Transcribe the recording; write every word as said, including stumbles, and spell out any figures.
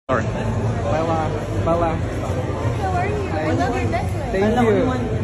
Sorry. Bella. Bella. How are you? I love your necklace. Thank you.